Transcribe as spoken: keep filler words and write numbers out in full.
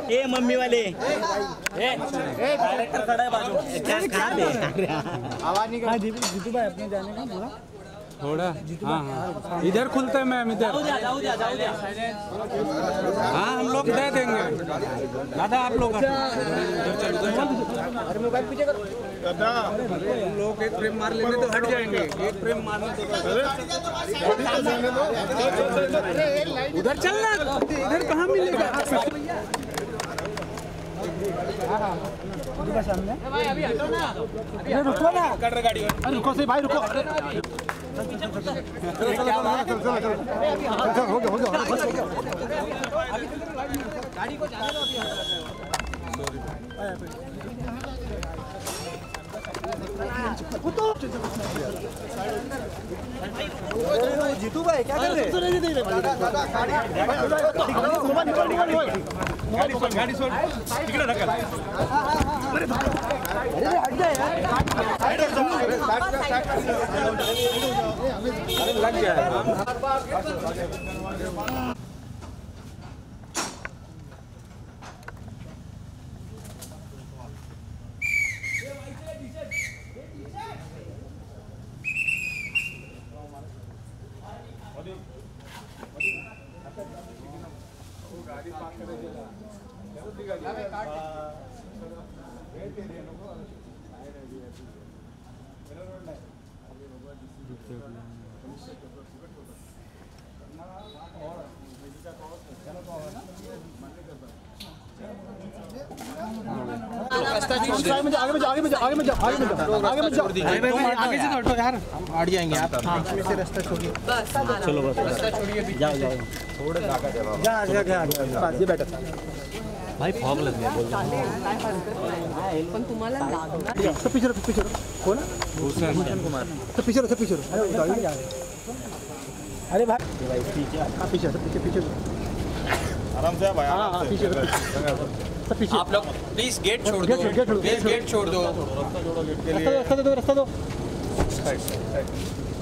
ए mummy वाले director खड़ा है बाजू। आवाज नहीं कर जीतू भाई अपने जाने का पूरा थोड़ा। हाँ हाँ इधर खुलता है मैम इधर। हाँ हम लोग दे देंगे दादा आप लोग। अरे मोबाइल पीछे करो दादा। हम लोग एक फ्रेम मार लेंगे तो हट जाएंगे। एक फ्रेम मारने तो उधर चलना। इधर कहाँ मिलेगा? सामने भाई अभी हटो ना। अरे रुको ना कर रहे गाड़ी। अरे रुको से भाई रुको। हो गया हो गया गाड़ी को जाने दो अभी। जीतू भाई क्या कर रहे हैं? गाड़ी छोड़ तिकडे ढकल। अरे हट जाए यार। अरे लग गया है। गाड़ी पार्क करे आगे में जाओ आगे में जाओ आगे में जाओ आगे में जाओ आगे में जाओ आगे से हटो यार हट जाएंगे आप। इसमें से रास्ता छोड़िए चलो बस रास्ता छोड़िए जाओ जाओ थोड़ा जागा जवाब जा जा जा पास ये बैठा भाई फॉग लग गया बोल पण तुम्हाला लागणार सब पीछे रखो पीछे रखो कौन है भूषण कुमार सब पीछे रखो पीछे रखो अरे भाई भाई पीछे हां पीछे सब पीछे पीछे आराम से भाई हां हां पीछे सब पीछे आप लोग प्लीज गेट छोड़ दो प्लीज गेट छोड़ दो रास्ता दो रास्ता दो रास्ता दो साइड साइड